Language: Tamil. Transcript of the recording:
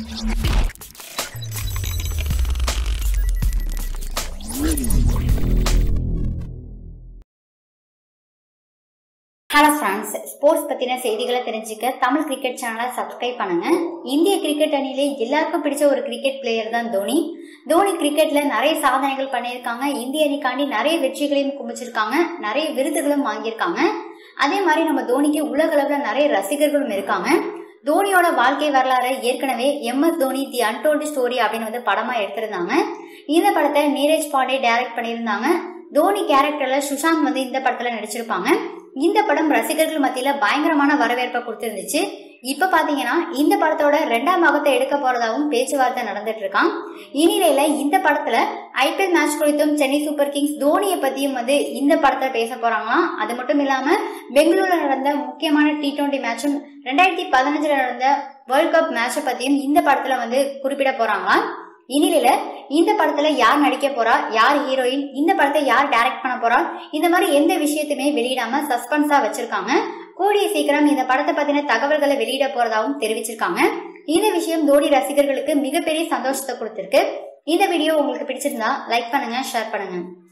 ஹலோ ஃப்ரெண்ட்ஸ், ஸ்போர்ட்ஸ் பத்தின செய்திகளை தெரிஞ்சுக்க தமிழ் கிரிக்கெட் சேனலை சப்ஸ்கிரைப் பண்ணுங்க. இந்திய கிரிக்கெட் அணியிலே எல்லாருக்கும் பிடிச்ச ஒரு கிரிக்கெட் பிளேயர் தான் தோனி. தோனி கிரிக்கெட்ல நிறைய சாதனைகள் பண்ணியிருக்காங்க. இந்திய அணிக்காண்டி நிறைய வெற்றிகளையும் குமிச்சிருக்காங்க, நிறைய விருதுகளும் வாங்கியிருக்காங்க. அதே மாதிரி நம்ம தோனிக்கு உலக அளவுல நிறைய ரசிகர்களும் இருக்காங்க. தோனியோட வாழ்க்கை வரலாறு ஏற்கனவே MS Dhoni the untold story அப்படின்னு படமா எடுத்திருந்தாங்க. இந்த படத்தை நீரஜ் பாண்டே டைரக்ட் பண்ணியிருந்தாங்க. தோனி கேரக்டர்ல சுஷாந்த் இந்த படத்துல நடிச்சிருப்பாங்க. இந்த படம் ரசிகர்கள் மத்தியில பயங்கரமான வரவேற்பை கொடுத்திருந்துச்சு. இப்ப பாத்தீங்கன்னா இந்த படத்தோட 2ஆம் பாகத்தை எடுக்க போறதாகவும் பேச்சுவார்த்தை நடந்துட்டு இருக்கான். இந்நிலையில இந்த படத்துல IPL மேட்ச் குறித்தும் சென்னை சூப்பர் கிங்ஸ் தோனியை பத்தியும் இந்த படத்துல பேச போறாங்களாம். அது மட்டும் இல்லாம பெங்களூர்ல நடந்த முக்கியமான T20 மேட்சும் 2015 நடந்த வேர்ல்ட் கப் மேட்சை பத்தியும் இந்த படத்துல குறிப்பிட போறாங்களாம். இந்நிலையில இந்த படத்துல யார் நடிக்க போறா, யார் ஹீரோயின், இந்த படத்தை யார் டைரக்ட் பண்ண போறா, இந்த மாதிரி எந்த விஷயத்தையுமே வெளியிடாம சஸ்பென்ஸா வச்சிருக்காங்க. கூடிய சீக்கிரம் இந்த படத்தை பத்தின தகவல்களை வெளியிட போறதாகவும் தெரிவிச்சிருக்காங்க. இந்த விஷயம் தோனி ரசிகர்களுக்கு மிகப்பெரிய சந்தோஷத்தை கொடுத்திருக்கு. இந்த வீடியோ உங்களுக்கு பிடிச்சிருந்தா லைக் பண்ணுங்க, ஷேர் பண்ணுங்க.